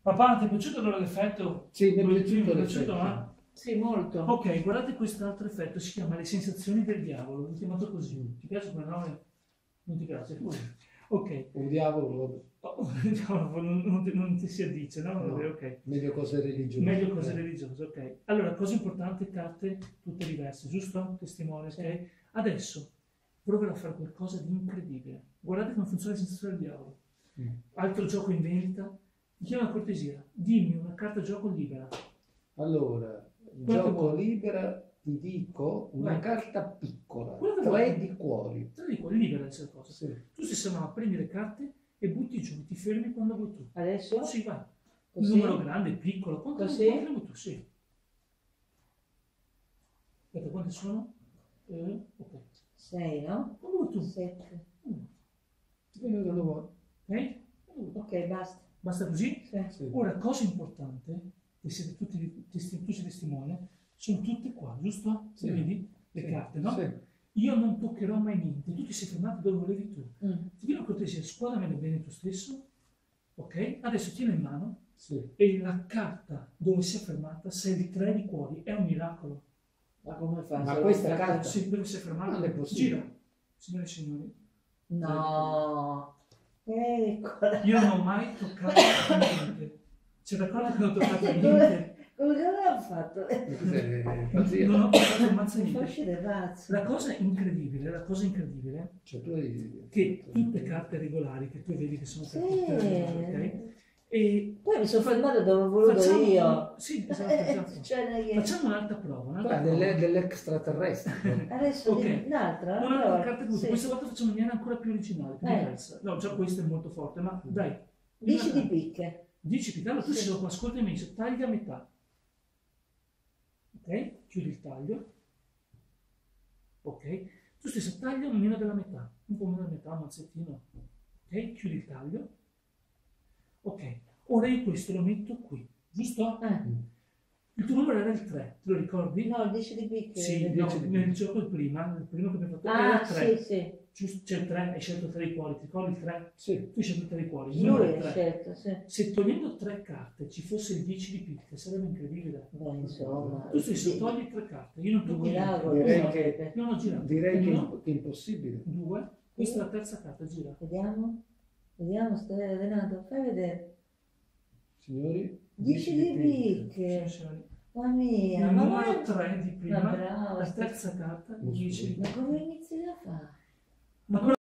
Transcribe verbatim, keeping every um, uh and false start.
Papà, ti è piaciuto allora l'effetto? Sì, mi è Quello piaciuto primo, ti è l'effetto. piaciuto, eh? Sì, molto. Ok, guardate quest'altro effetto, si chiama le sensazioni del diavolo, l'ho chiamato così. Ti piace quel nome? Non ti piace? Ok. Un diavolo, Oh, no, non, non ti, non ti si addice, no? no, Ok. meglio cose religiose. Meglio cose Eh. religiose, ok. Allora, cosa importante, carte tutte diverse, giusto? Testimone, ok? Sì. Adesso proverò a fare qualcosa di incredibile. Guardate come funziona la sensazione del diavolo. Mm. Altro gioco in vendita. Ti chiedo una cortesia, dimmi una carta gioco libera. Allora, Quanto gioco vuoi? libera, ti dico una Vai. carta piccola, Quello che tre vuoi. di cuori. Te lo dico, libera questa cosa. Sì. Tu sei sembrava, prendi le carte e butti giù, ti fermi quando vuoi tu. Adesso? Sì, vai. Un Così? numero grande, piccolo, quanto Così? quanto ne vuoi tu? Sì. Aspetta, quante sono? Eh, ok. Sei, no? Quando vuoi tu? Sette. Uno. Dipende da dove vuoi. Ok? Quando vuoi tu. Ok, basta. Basta così? Sì. Sì. Ora, cosa importante, che siete tutti, testi- tu sei testimone, sono tutte qua, giusto? Sì. Le vedi? Le Sì. carte, no? Sì. Io non toccherò mai niente, tu ti sei fermato dove volevi tu. Mm. Ti chiedo cortesia, squadramene bene tu stesso, ok? Adesso tieni in mano Sì. e la carta dove si è fermata, sei di tre di cuori, è un miracolo. Ma come fa? Ma Se questa l'ho carta- fatto- Sì, dove si è fermata? Non è possibile. Gira, signore e signori. No. Eccola. Io non ho mai toccato niente. C'è d'accordo che non ho toccato niente? Come come l'ho fatto? Ma cos'è, pazzia? Non ho toccato un mazzo Mi fa niente. uscire pazzo. La cosa incredibile, la cosa incredibile, Cioè, tu hai... che tutte carte regolari, che tu vedi che sono Sì. carte regolari, ok? E Poi mi sono fermato dove ho voluto facciamo, io. sì, esatto, Eh, esatto. cioè, non è che- Facciamo un'altra prova, un'altra Guarda, prova. delle- dell'extraterrestre. Adesso Ok. dimmi un'altra? Un'altra Allora, carta così, sì. questa volta facciamo in maniera ancora più originale, più Eh. diversa. No, già questa è molto forte, ma dai. Dici di picche. Dici, Pitano, tu Sì. sei dopo, ascoltami, dice, taglia a metà. Ok? Chiudi il taglio. Ok? Tu stesso taglia un meno della metà, un po' meno della metà, un mazzettino. Ok? Chiudi il taglio. Ok. Ora io questo lo metto qui, giusto? Eh. Il tuo numero era il tre, te lo ricordi? No, il dieci di picche. Sì, il no, dieci di- nel gioco il prima, il primo che abbiamo fatto Ah, era il tre. sì, sì. Giusto, c'è il tre, hai scelto tre di cuori, ti ricordi il tre? Sì. Tu hai scelto tre di cuori, il numero Lui è ha tre. scelto, sì. Se togliendo tre carte ci fosse il dieci di picche, sarebbe incredibile. Beh, insomma. Tu stesso di- togli tre carte, io non di tocco miracolo, niente. Direi Uno, che- io non ho girato. Direi che, Uno, che è impossibile. due, questa è la terza carta, gira. Vediamo. Vediamo, stai Renato, fai vedere. Signori, dieci di picche. Sì, signori. Mamma mia, Il ma numero guarda- tre di prima, Ma bravo, la sta- terza carta, Non so. dieci. Ma come inizi a fare? Ma quello